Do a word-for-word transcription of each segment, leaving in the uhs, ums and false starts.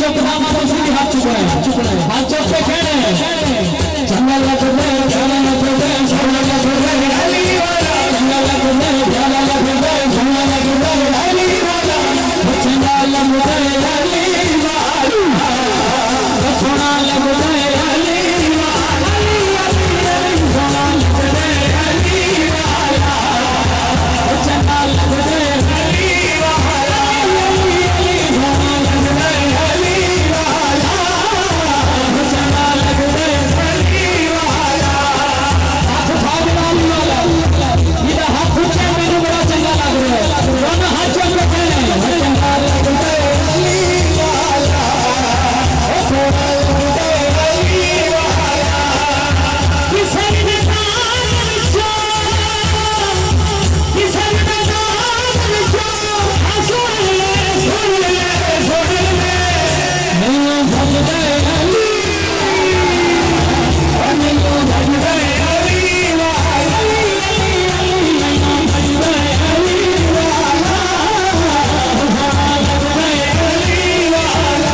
मुकदामा तो सीधी हाथ चुकड़े चुकड़े हाथ चौक पे खेड़े जंगल लगदे जंगल लगदे जंगल लगदे अली वाला जंगल लगदे जंगल लगदे जंगल लगदे अली वाला जंगल लगदे अली वाला सोना लगदे अली वाला सोना लगदे अली वाला जंगल लगदे अली वाला सोना लगदे अली वाला जंगल लगदे अली वाला हाथ भागना वाला ये हाथ ऊंचे मेरे बड़ा चंगा लग रहा है दोनों हाथ चौक पे खड़े हैं जंगल लगदे अली वाला सोना लगदे अली वाला किसे ने दान जो किसे ने दान जो सुन ले सुन ले सुन ले नहीं भगदे अली नहीं भगदे अली वाला नहीं भगदे अली वाला सोना लगदे अली वाला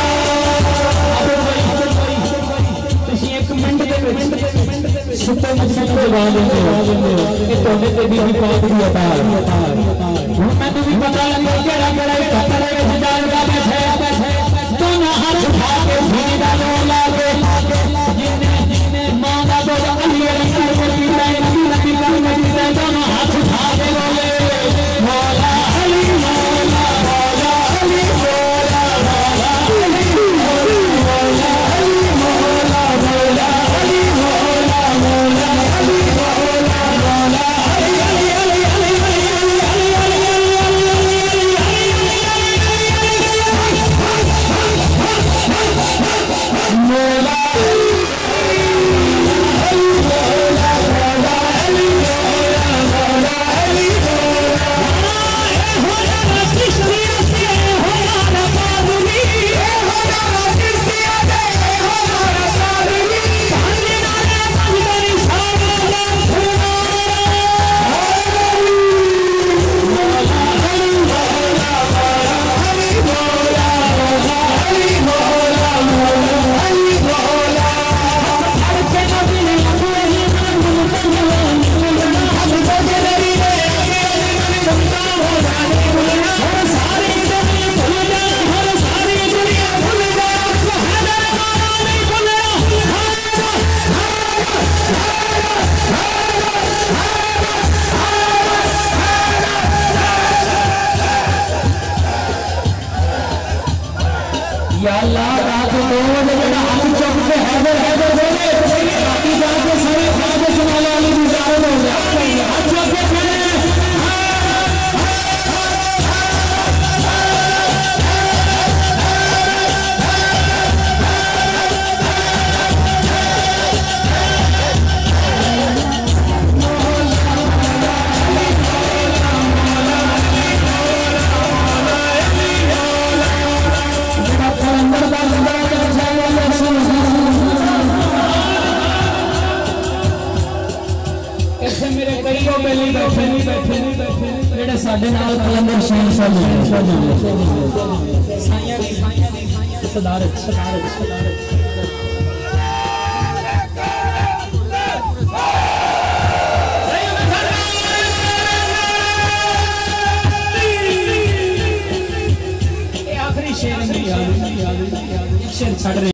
तुसी एक मिनट दे विच सुपर मजबूत जवाब देंगे कि तोड़े ते भी पाक दी अता हुन मैनू भी पता लगे केड़ा केड़ा खतरे विच जान का बैठे तो ना हाथ उठा के भूमि दा लो लागे जिन्ने मां दा दो अली अंकर को पीड़ा नबी नबी कर नबी दे दोनों हाथ उठा के बोले मौला अली मौला मौला अली मौला मौला अली मौला अली मौला मौला अली मौला मौला अली मौला मौला अली अली अली अली अली अली मौला या अल्लाह रात दो बजे जरा हाथ चौक पे हैदर हैदर बोले बाकी जाके सारे खाते सुनाने वाली गुजारे हो गया हाथ चौक पे खड़े मेरे कई पहले बैठे नहीं बैठे नहीं बैठे जेड़े साडे नाल कलंदर शेर साहब साइयां दी साइयां दी सदारत सदारत सदारत ये आखिरी शेर नहीं याद शेर छड़